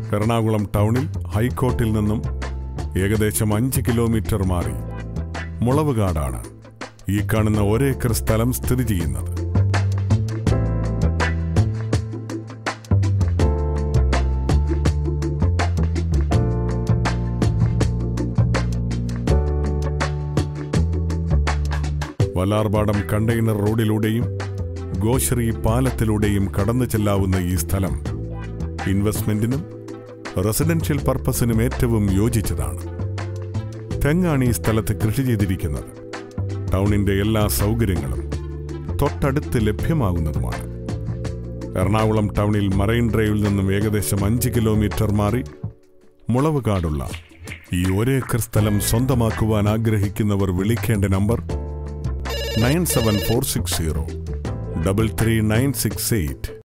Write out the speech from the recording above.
എറണാകുളം ടൗണിൽ ഹൈക്കോർട്ടിൽ നിന്നും ഏകദേശം 5 കിലോമീറ്റർ മാറി മുളവുകാടാണ് ഈ കാണുന്ന 1 ഏക്കർ സ്ഥലം സ്ഥിതി ചെയ്യുന്നത്. വലാർപാടം കണ്ടെയ്നർ റോഡിലൂടെയും ഗോശ്രീ പാലത്തിലൂടെയും കടന്നു ചെല്ലാവുന്ന ഈ സ്ഥലം ഇൻവെസ്റ്റ്മെന്റിനും റെസിഡൻഷ്യൽ പർപ്പസിനും ഏറ്റവും യോജിച്ചതാണ്. തെങ്ങാണ് ഈ സ്ഥലത്ത് കൃഷി ചെയ്തിരിക്കുന്നത്. ടൗണിന്റെ എല്ലാ സൗകര്യങ്ങളും തൊട്ടടുത്ത് ലഭ്യമാകുന്നതുമാണ്. എറണാകുളം ടൗണിൽ മറൈൻ ഡ്രൈവിൽ നിന്നും ഏകദേശം 5 കിലോമീറ്റർ മാറി മുളവുകാടുള്ള ഈ 1 ഏക്കർ സ്ഥലം സ്വന്തമാക്കുവാൻ ആഗ്രഹിക്കുന്നവർ വിളിക്കേണ്ട നമ്പർ 9746033968.